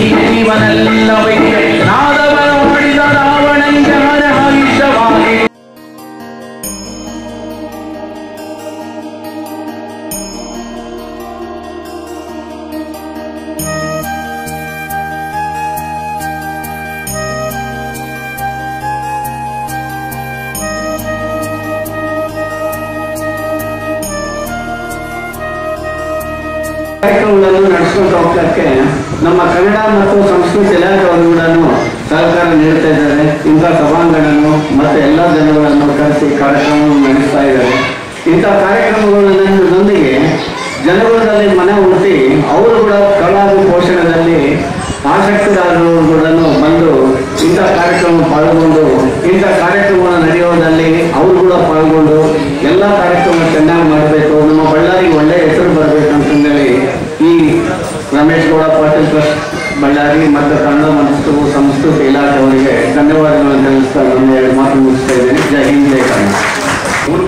ಜೀವನೆಲ್ಲವೈತೆ ನಾದವನ ಮಾಡಿದ ರಾವಣಂಗೆ ಹರಹಿಷವಾಗಿ ಕಾರ್ಯಕ್ರಮಗಳನ್ನು ನಡೆಸಿಕೊಂಡು ಹೋಗ್ಲಿಕ್ಕೆ ನಮ್ಮ ಕನ್ನಡ ಮತ್ತು ಸಂಸ್ಕೃತಿ ಇಲಾಖೆಯವರು ಕೂಡ ಸಹಕಾರ ನೀಡ್ತಾ ಇದ್ದಾರೆ. ಇಂಥ ಸಭಾಂಗಣವನ್ನು ಮತ್ತು ಎಲ್ಲ ಜನಗಳನ್ನು ಕರೆಸಿ ಕಾರ್ಯಕ್ರಮವನ್ನು ನಡೆಸ್ತಾ ಇದ್ದಾರೆ. ಇಂಥ ಕಾರ್ಯಕ್ರಮಗಳೊಂದಿಗೆ ಜನಗಳಲ್ಲಿ ಮನೆ ಹುಟ್ಟಿ ಅವರು ಕೂಡ ಕಲಾವಿ ಪೋಷಣೆಯಲ್ಲಿ ಆಸಕ್ತರಾದರು ಕೂಡ ಬಂದು ಇಂಥ ಕಾರ್ಯಕ್ರಮ ಪಾಲ್ಗೊಂಡು ಇಂಥ ಕಾರ್ಯಕ್ರಮವನ್ನು ನಡೆಯೋದಲ್ಲಿ ಅವರು ಕೂಡ ಪಾಲ್ಗೊಂಡು ಎಲ್ಲ ಕಾರ್ಯಕ್ರಮ ಚೆನ್ನಾಗಿ ಮಾಡಬೇಕು, ನಮ್ಮ ಬಳ್ಳಾರಿಗೆ ಒಳ್ಳೆಯ ಹೆಸರು ಬರಬೇಕಂತಂದೇಳಿ ಈ ರಮೇಶ್ ಗೌಡ ಪಾಟೀಲ್ ಟ್ರಸ್ಟ್ ಬಳ್ಳಾರಿ ಮತ್ತು ಕನ್ನಡ ಮತ್ತು ಸಂಸ್ಕೃತಿ ಇಲಾಖೆಯವರಿಗೆ ಧನ್ಯವಾದಗಳನ್ನು ತಿಳಿಸ್ತಾ ನನ್ನ ಎರಡು ಮಾತು ಮುಗಿಸ್ತಾ ಇದ್ದೇನೆ. ಜೈ ಹಿಂದ್ ಜೈ ಕನ್ನಡ. ಮೂಲಕ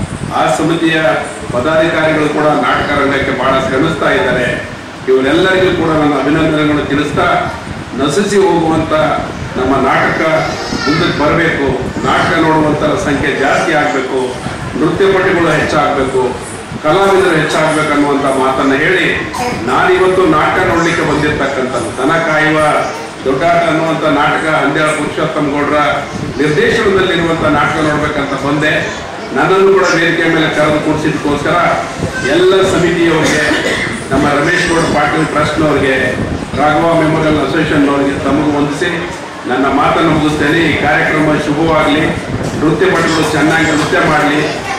ಆ ಸಮಿತಿಯ ಪದಾಧಿಕಾರಿಗಳು ಕೂಡ ನಾಟಕ ರಂಗಕ್ಕೆ ಬಹಳ ಶ್ರಮಿಸ್ತಾ ಇದ್ದಾರೆ. ಇವರೆಲ್ಲರಿಗೂ ಕೂಡ ನನ್ನ ಅಭಿನಂದನೆಗಳನ್ನು ತಿಳಿಸ್ತಾ ನಶಿಸಿ ಹೋಗುವಂಥ ನಮ್ಮ ನಾಟಕ ಮುಂದಕ್ಕೆ ಬರಬೇಕು, ನಾಟಕ ನೋಡುವಂಥ ಸಂಖ್ಯೆ ಜಾಸ್ತಿ ಆಗಬೇಕು, ನೃತ್ಯಪಟುಗಳು ಹೆಚ್ಚಾಗಬೇಕು, ಕಲಾವಿದರು ಹೆಚ್ಚಾಗಬೇಕನ್ನುವಂಥ ಮಾತನ್ನು ಹೇಳಿ ನಾನಿವತ್ತು ನಾಟಕ ನೋಡಲಿಕ್ಕೆ ಬಂದಿರ್ತಕ್ಕಂಥದ್ದು ದನ ಕಾಯುವ ದೊಡ್ಡಾಟ ಅನ್ನುವಂಥ ನಾಟಕ ಅಂದ್ಯಾಳ ಪುರುಷೋತ್ತಮ ಗೌಡರ ನಿರ್ದೇಶನದಲ್ಲಿರುವಂಥ ನಾಟಕ ನೋಡ್ಬೇಕಂತ ಬಂದೆ. ನನ್ನನ್ನು ಕೂಡ ವೇದಿಕೆ ಮೇಲೆ ಕರೆದು ಕೂಡಿಸಿದ್ದಕ್ಕೋಸ್ಕರ ಎಲ್ಲ ಸಮಿತಿಯವರಿಗೆ, ನಮ್ಮ ರಮೇಶ್ ಗೌಡ ಪಾಟೀಲ್ ಟ್ರಸ್ಟ್ನವ್ರಿಗೆ, ರಾಘವ ಮೆಮೋರಿಯಲ್ ಅಸೋಸಿಯೇಷನ್ನವರಿಗೆ ತಮಗೂ ವಂದಿಸಿ ನನ್ನ ಮಾತನ್ನು ಮುಗಿಸ್ತೇನೆ. ಈ ಕಾರ್ಯಕ್ರಮ ಶುಭವಾಗಲಿ, ನೃತ್ಯಪಟುಗಳು ಚೆನ್ನಾಗಿ ನೃತ್ಯ ಮಾಡಲಿ,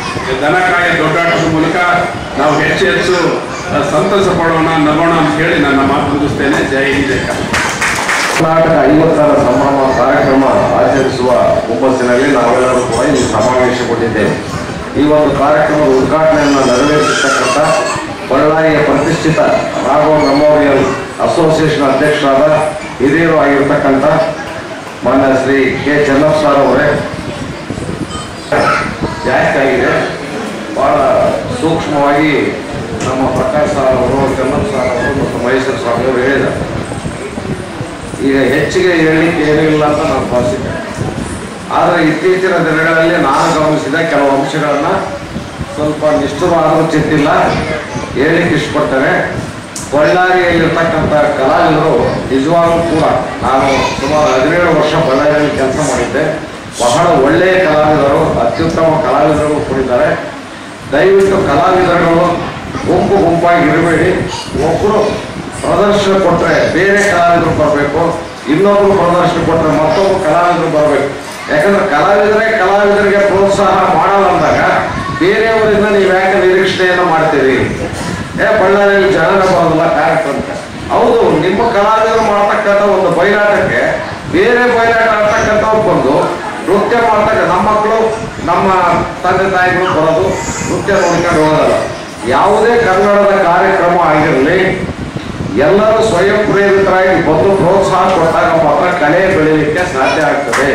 ದನಕಾಯ ದೊಡ್ಡಾಟದ ಮೂಲಕ ನಾವು ಹೆಚ್ಚು ಹೆಚ್ಚು ಸಂತಸ ಪಡೋಣ, ನಗೋಣ ಅಂತ ಹೇಳಿ ನನ್ನ ಮಾತು ಮುಗಿಸ್ತೇನೆ. ಜೈ ಹಿಂದ್ ಜೈ ಕನ್ನಡ. ಕರ್ನಾಟಕ 50ರ ಸಂಭ್ರಮ ಕಾರ್ಯಕ್ರಮ ಆಚರಿಸುವ ಹುಮ್ಮಸ್ಸಿನಲ್ಲಿ ನಾವೆಲ್ಲರೂ ಕೂಡ ಇಲ್ಲಿ ಸಮಾವೇಶಗೊಂಡಿದ್ದೇವೆ. ಈ ಒಂದು ಕಾರ್ಯಕ್ರಮದ ಉದ್ಘಾಟನೆಯನ್ನು ನೆರವೇರಿಸತಕ್ಕಂಥ ಬಳ್ಳಾರಿಯ ಪ್ರತಿಷ್ಠಿತ ರಾಘವ ಮೆಮೋರಿಯಲ್ ಅಸೋಸಿಯೇಷನ್ ಅಧ್ಯಕ್ಷರಾದ ಹಿರಿಯರು ಆಗಿರ್ತಕ್ಕಂಥ ಮಾನ್ಯ ಶ್ರೀ ಕೆ ಚೆನ್ನಪ್ಪ ಸರ್ ಅವರೇ, ಜಾಸ್ತಿ ಆಗಿದೆ, ಬಹಳ ಸೂಕ್ಷ್ಮವಾಗಿ ನಮ್ಮ ಪ್ರಕಾಶ್ ಸರ್ ಅವರು, ಚೆನ್ನಪ್ಪ ಸರ್ ಅವರು ಮತ್ತು ಮಹೇಶ್ವರ ಸ್ವಾಮಿ ಅವರು ಹೇಳಿದ್ದಾರೆ. ಈಗ ಹೆಚ್ಚಿಗೆ ಹೇಳಲಿಕ್ಕೆ ಏನೂ ಇಲ್ಲ ಅಂತ ನಾನು ಭಾವಿಸಿದ್ದೆ. ಆದರೆ ಇತ್ತೀಚಿನ ದಿನಗಳಲ್ಲಿ ನಾನು ಗಮನಿಸಿದ ಕೆಲವು ಅಂಶಗಳನ್ನು ಸ್ವಲ್ಪ ನಿಷ್ಠುರವಾದರೂ ಚಿಂತಿಲ್ಲ ಹೇಳಲಿಕ್ಕೆ ಇಷ್ಟಪಡ್ತೇನೆ. ಬಳ್ಳಾರಿಯಲ್ಲಿರ್ತಕ್ಕಂಥ ಕಲಾವಿದರು ನಿಜವಾಗ್ಲೂ ಕೂಡ ನಾನು ಸುಮಾರು 17 ವರ್ಷ ಬಳ್ಳಾರಿಯಲ್ಲಿ ಕೆಲಸ ಮಾಡಿದ್ದೆ. ಬಹಳ ಒಳ್ಳೆಯ ಕಲಾವಿದರು, ಅತ್ಯುತ್ತಮ ಕಲಾವಿದರು ಕೂಡಿದ್ದಾರೆ. ದಯವಿಟ್ಟು ಕಲಾವಿದರುಗಳು ಗುಂಪು ಗುಂಪಾಗಿ ಇರಬೇಡಿ. ಒಬ್ಬರು ಪ್ರದರ್ಶನ ಕೊಟ್ಟರೆ ಬೇರೆ ಕಲಾವಿದರು ಬರಬೇಕು, ಇನ್ನೊಬ್ಬರು ಪ್ರದರ್ಶನ ಕೊಟ್ಟರೆ ಮತ್ತೊಬ್ಬರು ಕಲಾವಿದರು ಬರಬೇಕು. ಯಾಕಂದ್ರೆ ಕಲಾವಿದರಿಗೆ ಪ್ರೋತ್ಸಾಹ ಮಾಡಲ್ಲ ಅಂದಾಗ ಬೇರೆಯವರಿಂದ ನೀವು ಯಾಕೆ ನಿರೀಕ್ಷಣೆಯನ್ನು ಮಾಡ್ತೀರಿ? ಬಳ್ಳಾರಿಯಲ್ಲಿ ಜನರ ಬರೋದಿಲ್ಲ ಕಾರ್ಯಕ್ರಮಕ್ಕೆ. ಹೌದು, ನಿಮ್ಮ ಕಲಾವಿದರು ಮಾಡ್ತಕ್ಕಂಥ ಒಂದು ಬಯಲಾಟಕ್ಕೆ ಬೇರೆ ಬಯಲಾಟ ಆಡ್ತಕ್ಕಂಥವ್ರು ಬಂದು ನೃತ್ಯ ಮಾಡ್ತಕ್ಕ ನಮ್ಮ ಮಕ್ಕಳು, ನಮ್ಮ ತಂದೆ ತಾಯಿಗಳು ಬರೋದು ನೃತ್ಯ ನೋಡ್ಕೊಂಡು ಹೋಗೋದಲ್ಲ. ಯಾವುದೇ ಕನ್ನಡದ ಕಾರ್ಯಕ್ರಮ ಆಗಿರಲಿ, ಎಲ್ಲರೂ ಸ್ವಯಂ ಪ್ರೇರಿತರಾಗಿ ಬಂದು ಪ್ರೋತ್ಸಾಹ ಕೊಟ್ಟಾಗ ಮಾತ್ರ ಕಲೆ ಬೆಳೀಲಿಕ್ಕೆ ಸಾಧ್ಯ ಆಗ್ತದೆ.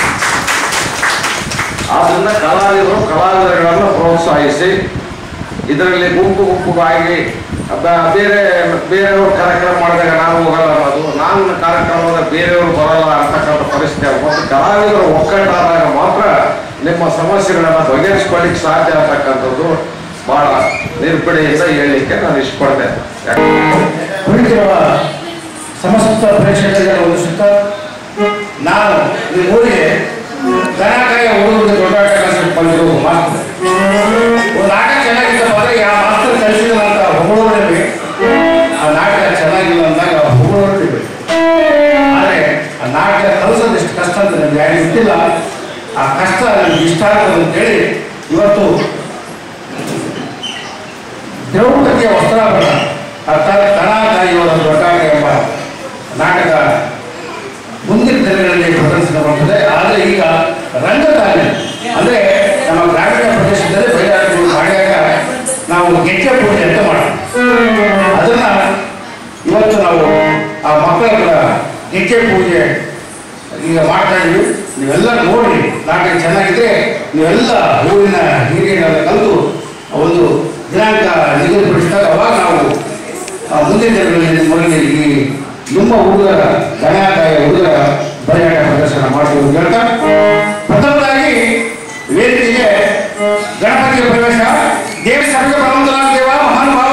ಆದ್ದರಿಂದ ಕಲಾವಿದರುಗಳನ್ನು ಪ್ರೋತ್ಸಾಹಿಸಿ ಇದರಲ್ಲಿ ಗುಂಪುಗಾಗಿ ಬೇರೆಯವರು ಕಾರ್ಯಕ್ರಮ ಮಾಡಿದಾಗ ನಾನು ಹೋಗಲ್ಲ ಅನ್ನೋದು, ನಾನು ಕಾರ್ಯಕ್ರಮದ ಬೇರೆಯವರು ಬರಲ್ಲ ಅಂತಕ್ಕಂಥ ಪರಿಸ್ಥಿತಿ ಆಗ್ಬೋದು. ಕಲಾವಿದರು ಒಕ್ಕಟ್ಟಾದಾಗ ಮಾತ್ರ ನಿಮ್ಮ ಸಮಸ್ಯೆಗಳನ್ನು ಬಗೆಹರಿಸ್ಕೊಳ್ಳಿಕ್ಕೆ ಸಾಧ್ಯ ಆಗ್ತಕ್ಕಂಥದ್ದು ಬಹಳ ನಿರ್ಪಡೆಯಿಂದ ಹೇಳಲಿಕ್ಕೆ ನಾನು ಇಷ್ಟಪಡ್ತೇನೆ. ಕುಳಿತಿರುವ ಸಮಸ್ತ ಪ್ರೇಕ್ಷಕರಿಗೆ ವಂದಿಸುತ್ತಾ ನಾನು ಈ ಊರಿಗೆ ದನಕಾಯ ಹುಡುಗರಿಗೆ ದೊಡ್ಡಾಟ ಕಲಿಸಕ್ಕೆ ಬಂದಿರುವ ಮಾತು ಒಂದು ನಾಟಕ ಚೆನ್ನಾಗಿದ್ದಪ್ಪ ಅಂದರೆ ಯಾವ ಮಾಸ್ತರ್ ಕಲಿಸಿದ ಅಂತ ಹೊಗಳೋದೇ, ಆ ನಾಟಕ ಚೆನ್ನಾಗಿಲ್ಲ ಅಂದಾಗ ಹೊಗಳೋದೇ ಬೇಕು. ಆದರೆ ಆ ನಾಟಕ ಕಲಿಸೋದು ಎಷ್ಟು ಕಷ್ಟ ಅಂತ ನಮ್ಗೆ ಯಾರು ಗೊತ್ತಿಲ್ಲ. ಆ ಕಷ್ಟ ನನಗೆ ಇಷ್ಟ ಆಗ್ತದೆ ಅಂತೇಳಿ ಇವತ್ತು ದ್ರೌಪದಿಯ ವಸ್ತ್ರಾಭರಣ ಅರ್ಥಾತ್ ದನಕಾಯುವ ದೊಡ್ಡಾಟ ಎಂಬ ನಾಟಕ ಮುಂದಿನ ದಿನಗಳಲ್ಲಿ ಪ್ರದರ್ಶನವಾಗುತ್ತದೆ. ಆದರೆ ಈಗ ರಂಗದಾಳಿ ಅಂದರೆ ನಮ್ಮ ಗ್ರಾಮೀಣ ಪ್ರದೇಶದಲ್ಲಿ ಬಯಲಾಟಗಳು ಮಾಡಿದಾಗ ನಾವು ಗೆಜ್ಜೆ ಪೂಜೆ ಅಂತ ಮಾಡ್ತೀವಿ. ಅದನ್ನು ಇವತ್ತು ನಾವು ಆ ಮಕ್ಕಳ ಗೆಜ್ಜೆ ಪೂಜೆ ಈಗ ಮಾಡ್ತಾ ಇದ್ದೀವಿ. ನೀವೆಲ್ಲ ನೋಡಿ ನಾಟಕ ಚೆನ್ನಾಗಿದ್ರೆ ನೀವೆಲ್ಲ ಊರಿನ ಹಿರಿಯರೆಲ್ಲ ಕಲಿತು ಒಂದು ದಿನಾಂಕ ನಿಗದಿಪಡಿಸಿದಾಗ ಅವಾಗ ನಾವು ಮುಂದಿನ ದಿನಗಳಲ್ಲಿ ಮೊದಲೇ ನಿಮ್ಮ ಹುಡುಗರ ಗಣಕಾಯ ಹುಡುಗರ ಬರೆಯಾಟ ಪ್ರದರ್ಶನ ಮಾಡುವುದು ಹೇಳ್ತಾ ಪ್ರಥಮವಾಗಿ ವೇದಿಕೆಗೆ ಗಣಪತಿಯ ಪ್ರವೇಶ ದೇವಿ ಸಭೆಗೆ ಬರುವಂತಹ ದೇವ ಮಹಾನುಭಾವ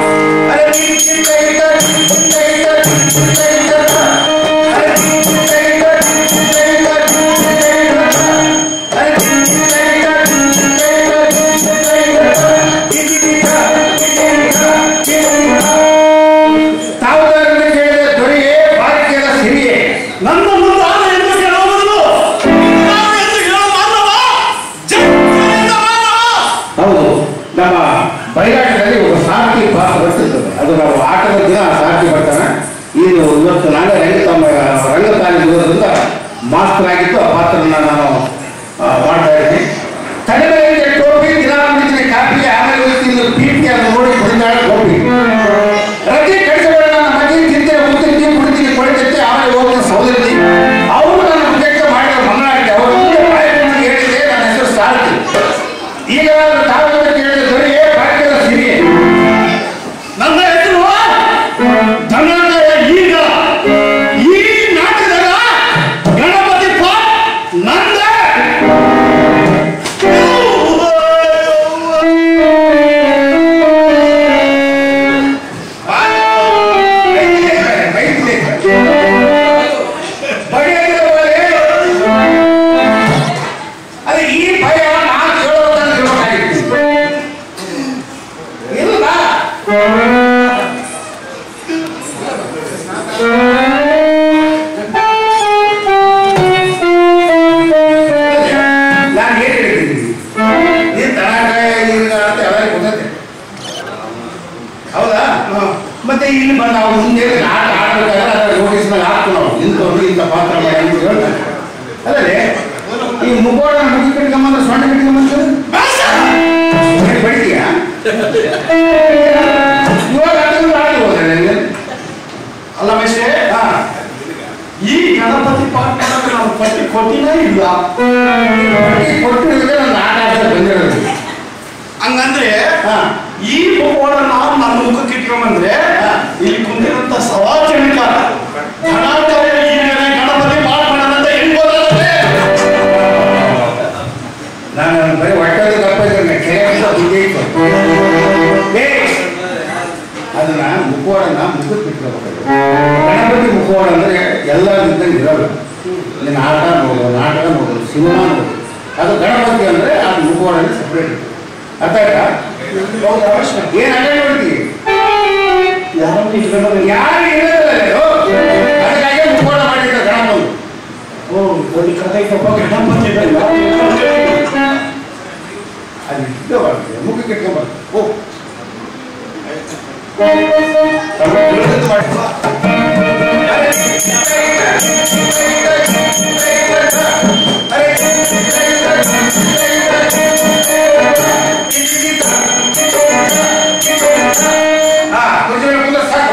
ಬಯಲಾಟದಲ್ಲಿ ಒಬ್ಬ ಸಾರಥಿ ಪಾತ್ರ ಬರ್ತಿರ್ತದೆ. ಅದು ನಾವು ಆಟದ ದಿನ ಸಾರಥಿ ಬರ್ತಾನೆ. ಇದು ಇವತ್ತು ನಾನೇ ರಂಗತಾಲಿ ಇರೋದ್ರಿಂದ ಮಾಸ್ಟರ್ ಆಗಿದ್ದು ಆ ಪಾತ್ರನ ನಾನು ಮಾಡ್ತಾ ಇದ್ದೀನಿ. ತಲೆಮೇಲೆ ಟೋಪಿ ದಿನ ಕಾಪಿ ಆಮೇಲೆ ಪೀಟಿ ಅದು ನೋಡಿ ಕುಡಿದಾಳ ಟೋಪಿ ರಜೆ ಕೆಲಸಗಳ ನನ್ನ ಮನೆ ತಿಂತೆ ಉತ್ತಿ ಕುಡಿತೀನಿ ಕೊಡ್ತೈತೆ ಆಮೇಲೆ ಹೋಗ್ತೀನಿ ಸೌದರಿ ಅವರು ನನ್ನ ಮುಖ್ಯಕ್ಕೆ ಮಾಡಿದ ಮನ್ನಾಗಿದೆ. ಅವರು ಹೇಳಿದೆ ನನ್ನ ಹೆಸರು ಸಾರಥಿ. ಈಗ ತಾವೆಲ್ಲ ಕೇಳಿದ ದೊರೆಯೇ ಭಾಗ್ಯದ ಸಿರಿ ನನ್ನ ಹೆಸರು ಧನಾಕಯ. ಈಗ ಈ ನಾಟಕದ ಗಣಪತಿ ನಂದ ಅದೇ ಈ ಭಯ ನಾನು ಹೇಳೋದನ್ನು ಇಲ್ಲ ನಾನು ಏನ್ ಹೇಳ್ತೀನಿ ನೀನ್ ತನಕಾಯ ಅಂತ ಎಲ್ಲರಿಗೂ ಗೊತ್ತೈತೆ ಹೌದಾ. ಮತ್ತೆ ಇಲ್ಲಿ ಬಂದು ಅವ್ರು ಮುಂದೆ ಆಟ ಆಡಬೇಕಾದ್ರೆ ನೋಟಿಸ್ನಾಗ ಹಾಕ್ತು ನಾವು ಇಂಥವ್ರು ಇಂಥ ಪಾತ್ರ ಮಾಡಿ ಅಂತ ಹೇಳ್ತಾರೆ. ಅಲ್ಲದೆ ಈ ಮುಗೋಡ ಮುಗಿ ಕಟ್ಕೊಂಬಂದ್ರೆ ಸೊಂಟ ಕಟ್ಕೊಂಬಂದ್ರೆ ಬಡಿತೀಯ ಇವಾಗ ಆಡಬಹುದು ನನಗೆ ಅಲ್ಲ ಮೇಷೆ. ಈ ಗಣಪತಿ ಪಾಠ ನಾವು ಪಟ್ಟಿ ಕೊಟ್ಟಿನೇ ಇಲ್ಲ. ಕೊಟ್ಟಿದ್ರೆ ನನ್ನ ಆಟ ಆಡೋದು ಬಂದಿರೋದು. ಹಂಗಂದ್ರೆ ಈ ಮುಗೋಡ ನಾವು ನನ್ನ ಮುಖಕ್ಕೆ ಇಟ್ಕೊಂಬಂದ್ರೆ ಇಲ್ಲಿ ಕುಂದಿರಂತ ಸವಾಚಣಿಕ ಗಣಪತಿ ಪಾಠ ಮಾಡೋದಂತ ಹೇಳ್ಬೋದಾದ್ರೆ ನಾನು ಬರೀ ಹೊಟ್ಟೆಗೆ ತಪ್ಪಿದ್ದೆ ಕೆರೆ ಅದನ್ನ ಮುಖವಾಡನ್ನ ಮುಖಕ್ಕೆ ಬಿಟ್ಕೋಬೇಕು. ಗಣಪತಿ ಮುಖವಾಡ ಅಂದ್ರೆ ಎಲ್ಲ ಇದ್ದಂಗೆ ಇರೋಲ್ಲ. ನೀನು ಆಟ ನೋಡು, ನಾಟಕ ನೋಡು, ಸಿನಿಮಾ ನೋಡು. ಅದು ಗಣಪತಿ ಅಂದ್ರೆ ಅದು ಮುಖವಾಡಲ್ಲಿ ಸಪ್ರೇಟ್ ಇತ್ತು. ಅರ್ಥ ಆಯ್ತಾ? ಏನ್ ಅಡ್ಡ ನೋಡ್ತೀವಿ ಯಾರು ಇರೋದಿಲ್ಲ. ಅದಕ್ಕಾಗಿ ಮುಖವಾಡ ಮಾಡಿದ್ದ ಗಣಪತಿ. ಓ ಕಥೆ ಗಣಪತಿ ಅದು ಇಷ್ಟವಾಗ್ತದೆ. ಮುಖಕ್ಕೆ ಇಟ್ಕೊಂಬಾರ್ದು. ಓ ಸಾಕು.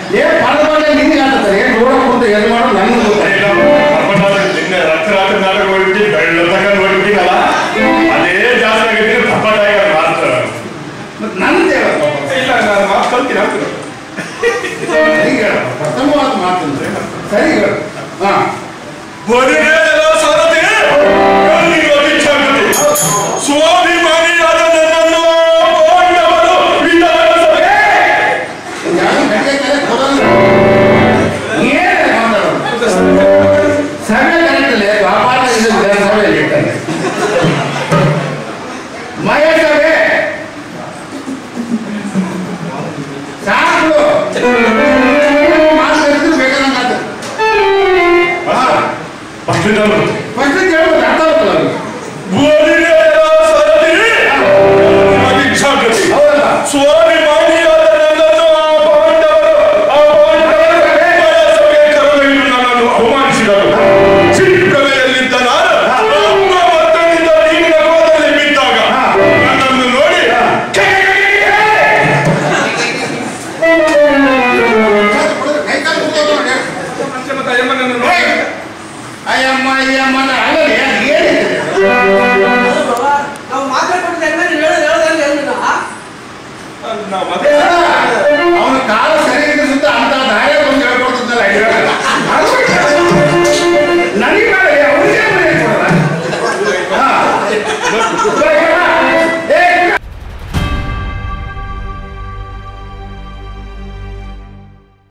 ಏನ್ ಪರವಾಗಿ ನಿನ್ಗೆ ಆಗ್ತದೆ ಏನ್ ನೋಡಕ್ ಕುಂತ ಎದು ಮಾಡೋದು ನನಗೆ ಗೊತ್ತಾಗಿಲ್ಲ. ನಿನ್ನೆ ರಾತ್ರಿ ನಾಟಕ ಹೊಡಿತೀನಿ ಬೆಳ್ಳ ತಗೊಂಡು ಹೊಡಿತೀನಲ್ಲ ಅದೇ ಜಾಸ್ತಿ ಆಗಿದ್ರೆ ತಪ್ಪಾಗ ಮಾತ್ರ ಮತ್ತೆ ನಂದು ಇಲ್ಲ ನಾನು ಮಾತು ಕಲ್ತೀನಿ ಆಗ್ತೀನಿ ಸರಿ ಹೇಳ ಪ್ರಥಮವಾದ ಮಾತಂದ್ರೆ ಸರಿ ಹೇಳ ಹಾ ಸ್ವಾಭಿಮಾನಿಯಾದ ನನ್ನನ್ನು ಸಭೆ ಕರೆಕ್ಟಲ್ಲಿ ವ್ಯಾಪಾರ ವಿಧಾನಸಭೆಯಲ್ಲಿ ಇರ್ತಾರೆ ಮಯಸಭೆ ಸಾಕು ಮಾತು ಬೇಕಾದಂಗ ಫಸ್ಟ್ ಕೇಳ್ಬೋದು ಅರ್ಥ ಆಗುತ್ತಲ್ಲ ಹೌದಲ್ಲ ಸ್ವಾಭಿಮಾನಿಯಾದ ನನ್ನನ್ನು ನನ್ನನ್ನು ಅವಮಾನಿಸಿದರು. ಚಿಕ್ಕವೆಯಲ್ಲಿದ್ದ ನಾನು ಮತ್ತೊಂದಿದ್ದ ನೀರಿನ ಕೋಲದಲ್ಲಿ ಬಿದ್ದಾಗ ನನ್ನನ್ನು ನೋಡಿ ಅಯ್ಯಮ್ಮ ಅಯ್ಯಮ್ಮ ನಾವು ಮಾತಾಡ್ಕೊಂಡಿದ್ದೆ ಅವನ ಕಾಲ